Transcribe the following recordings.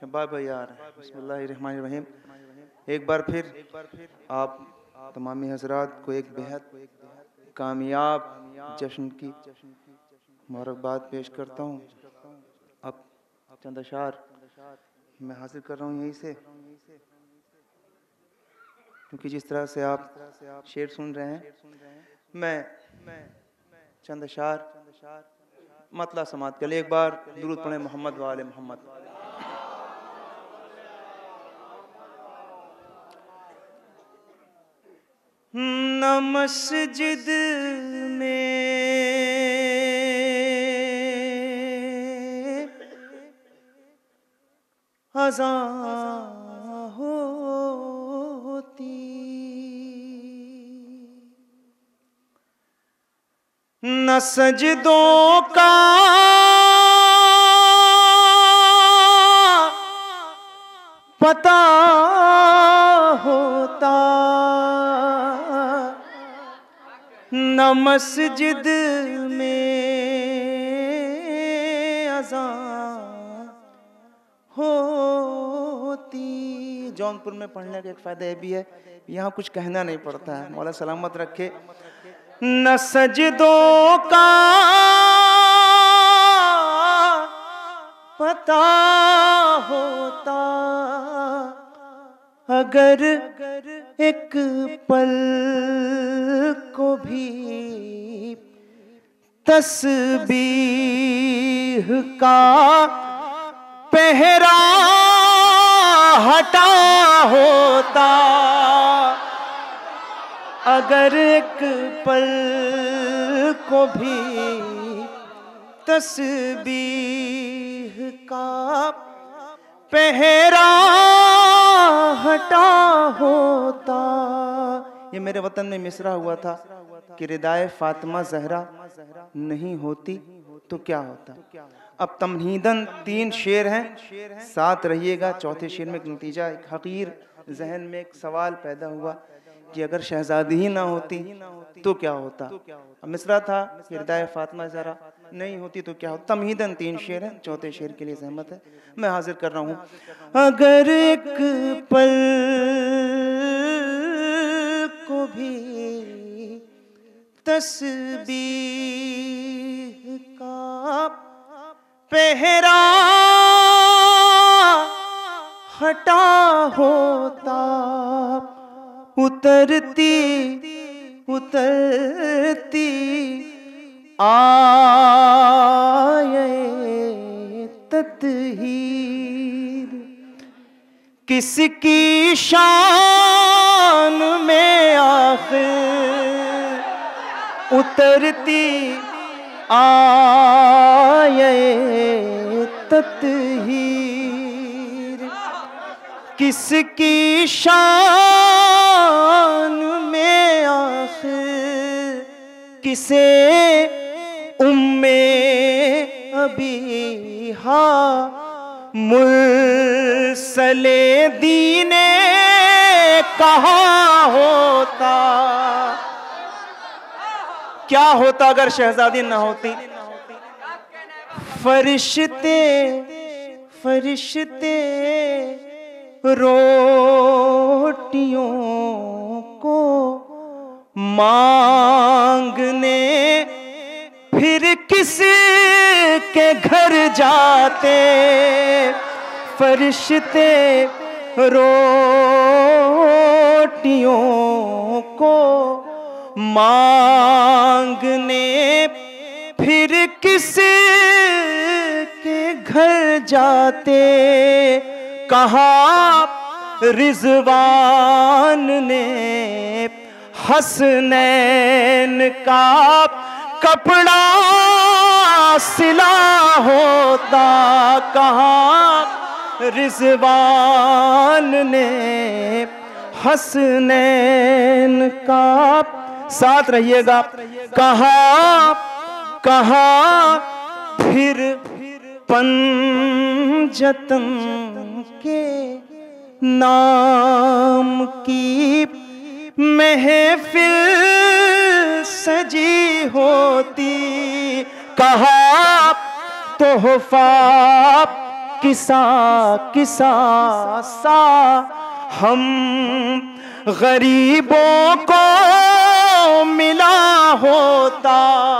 शबाब यार, बिस्मिल्लाहिर्रहमानिर्रहीम। एक बार फिर आप तमामी हज़रात को एक बेहद कामयाब जश्न की मुबारकबाद पेश करता हूँ। अब चंद अशार मैं हासिल कर रहा हूँ यहीं से, क्योंकि जिस तरह से आप शेर सुन रहे हैं, मैं चंद अशार मतला समात के लिए एक बार दुरूद पढ़े मोहम्मद वाले मोहम्मद। न मस्जिद में अज़ान होती, न सजदों का पता होता, न मस्जिद में अज़ान होती। जौनपुर में पढ़ने का एक फ़ायदा ये भी है, यहाँ कुछ कहना नहीं पड़ता है। मौला सलामत रखे। न सजदों का पता होता, अगर एक पल को भी तस्बीह का पहरा हटा होता, अगर एक पल को भी तस्बीह का पहरा हटा होता। ये मेरे वतन में मिसरा हुआ था कि रिदाए फातिमा जहरा नहीं होती तो क्या होता। अब तमहीदन 3 शेर हैं, साथ रहिएगा। चौथे शेर में एक नतीजा, एक हकीर जहन में एक सवाल पैदा हुआ कि अगर शहजादी ही ना होती तो क्या होता। अब मिसरा था कि रिदाए फातिमा जहरा नहीं होती तो क्या होता। तमहीदन 3 शेर हैं, चौथे शेर के लिए सहमत है, मैं हाजिर कर रहा हूँ। अगर एक पल को भी तस्बीह का पहरा हटा होता, उतरती उतरती आए तत्हीर किसकी शान में आखिर उतरती आए तत्हीर किसकी शान में आखिर किसे उम्मे अबीहा मुरसले दीने कहा होता। क्या होता अगर शहजादी ना होती। फरिश्ते फरिश्ते रोटियों को मांगने फिर किस के घर जाते। फरिश्ते रोटियों को मांगने फिर किस के घर जाते। कहा रिजवान ने हसनैन का कपड़ा सिला होता। कहा रिजवान ने हसनैन का, साथ रहिएगा, कहा कहा फिर पंजतन के नाम की महफिल सजी होती। कहा तोहफा किसा किसा सा हम गरीबों को मिला होता।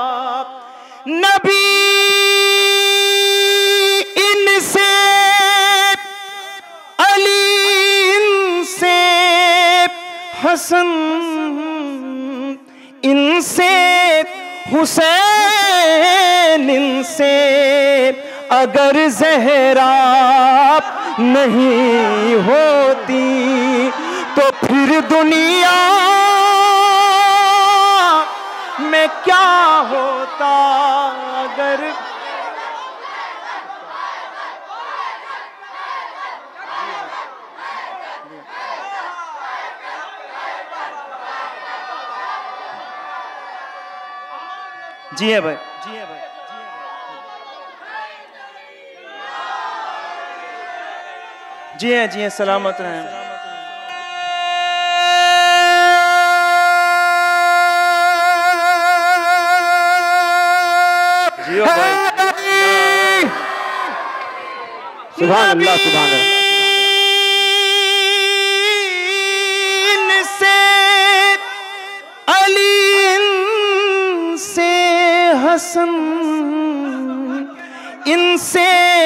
नबी इनसे, अली इनसे, हसन इनसे, हुसैन इनसे, अगर ज़हरा नहीं होती तो फिर दुनिया में क्या होता। अगर जी है भाई, जी है भाई, जी है, जी है, सलामत रहें। जियो भाई, सुभान अल्लाह, सुभान अल्लाह। इनसे अली इनसे हसन इनसे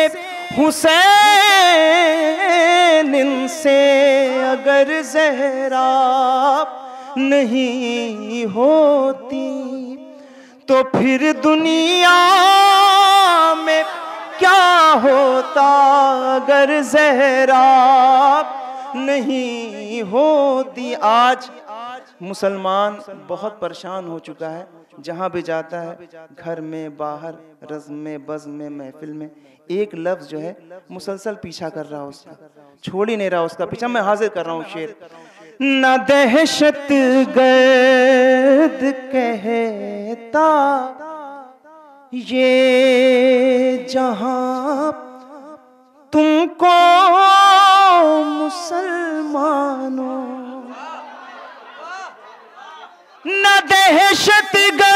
हुसैन इनसे, अगर ज़हरा नहीं होती तो फिर दुनिया में क्या होता। अगर ज़हरा नहीं होती। आज मुसलमान बहुत परेशान हो चुका है, जहाँ भी जाता है, घर में, बाहर, रज़्म में, बज़्म में, महफिल में, एक लफ्ज़ जो है मुसलसल पीछा कर रहा है उसका, छोड़ ही नहीं रहा उसका पीछा। मैं हाजिर कर रहा हूँ शेर। न दहशत गर्द कहता ये जहां तुमको मुसलमानों, न दहशत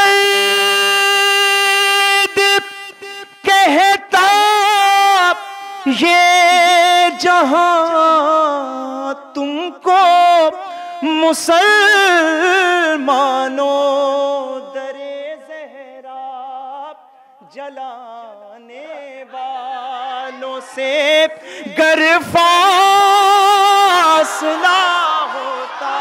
गर्द कहता ये जहां तुमको मुसलमानों, दरे ज़हरा जलाने वालों से गर फासला होता।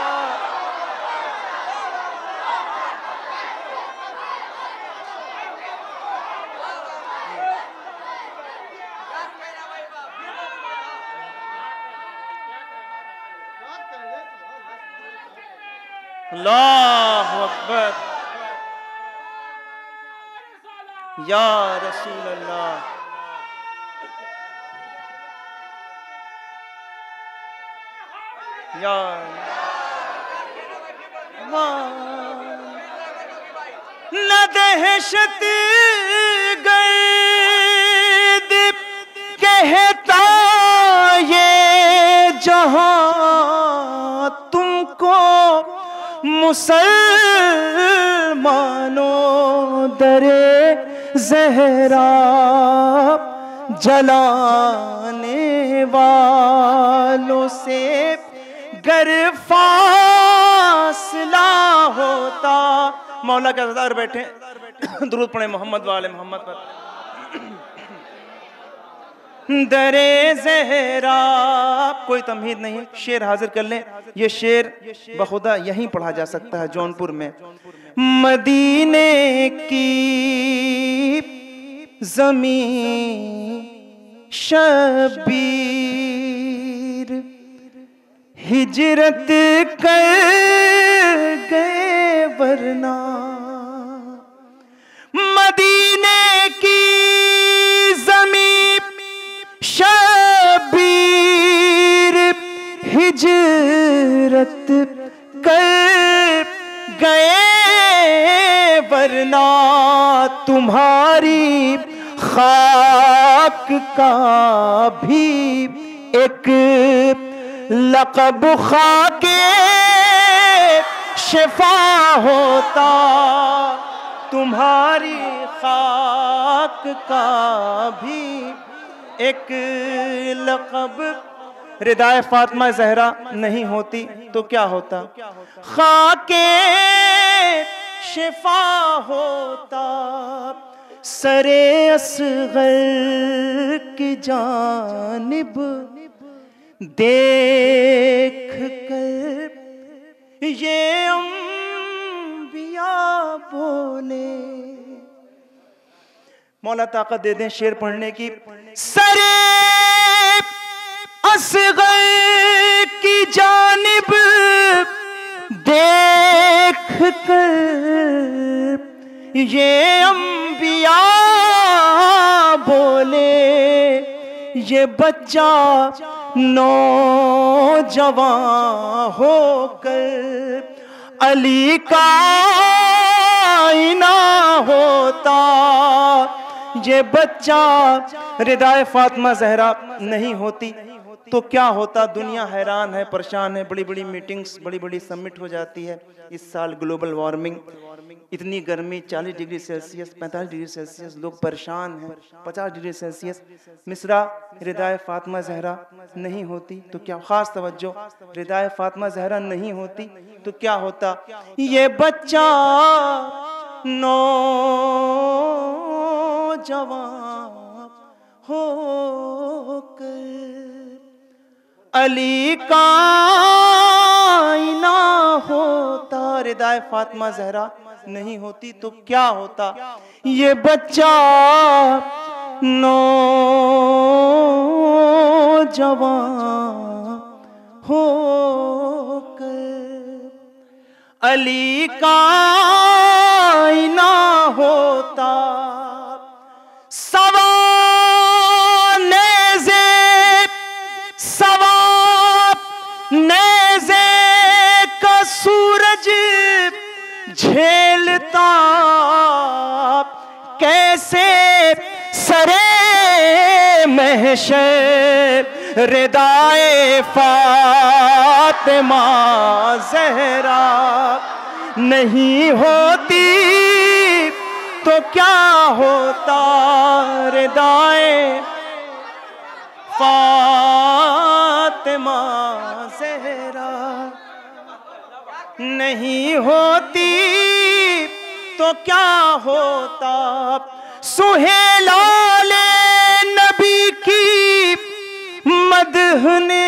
अल्लाहु अकबर, या रसूल अल्लाह, या न दहशत गर्द कहता ये जहां तुमको मुसलमानों, दरे ज़हरा जलाने वालों से गर फासला होता। मौला के अज़ादार बैठे, दुरूद पढ़े मोहम्मद वाले मोहम्मद पर। दरे ज़हरा, कोई तमहीद नहीं है, शेर हाजिर कर लें। ये शेर बखुदा यहीं पढ़ा जा सकता है, जौनपुर में। मदीने की ज़मीं शबीर हिजरत कर गए वरना, मदीने की ज़मीं शबीर हिजरत कर गए वरना, तुम्हारी खाक का भी एक लक़ब खाके शिफा होता। तुम्हारी खाक का भी एक लक़ब रिदाए फातिमा ज़हरा नहीं होती तो क्या होता? खाके शिफा होता सरे असग़र की जानिब देख कर ये अंबिया बोले। मौला ताकत दे दें शेर पढ़ने की। सरे असग़र की जानिब देख कर ये अंबिया बोले, ये बच्चा नौजवान होकर अली का आईना होता। ये बच्चा रिदाए फातिमा ज़हरा नहीं होती तो क्या होता? दुनिया हैरान है, परेशान है, बड़ी बड़ी मीटिंग्स, बड़ी बड़ी समिट हो जाती है। इस साल ग्लोबल वार्मिंग, इतनी गर्मी, 40 डिग्री सेल्सियस, 45 डिग्री सेल्सियस, लोग परेशान हैं, 50 डिग्री सेल्सियस। मिसरा रिदाए फातिमा ज़हरा नहीं होती तो क्या? खास तवज्जो, रिदाए फातिमा ज़हरा नहीं होती तो क्या होता? ये बच्चा नौजवान होकर अली का आईना होता। रिदाए फातिमा ज़हरा नहीं होती तो क्या होता? ये बच्चा नौजवान होकर अली का आईना होता। नेज़े का सूरज झेलता कैसे सरे महशर रिदाए फातिमा ज़हरा नहीं होती तो क्या होता? रिदाए फातिमा ज़हरा नहीं होती तो क्या होता? सुहेलाले नबी की मदह ने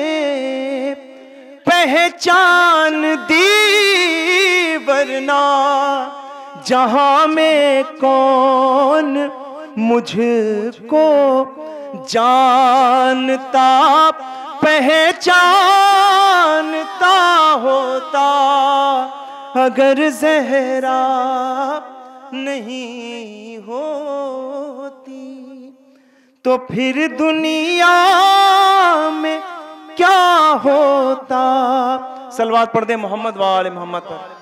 पहचान दी, वरना जहां में कौन मुझको जानता, पहचानता होता। अगर ज़हरा नहीं होती तो फिर दुनिया में क्या होता? सलवात पढ़ दे मोहम्मद वाले मोहम्मद पर।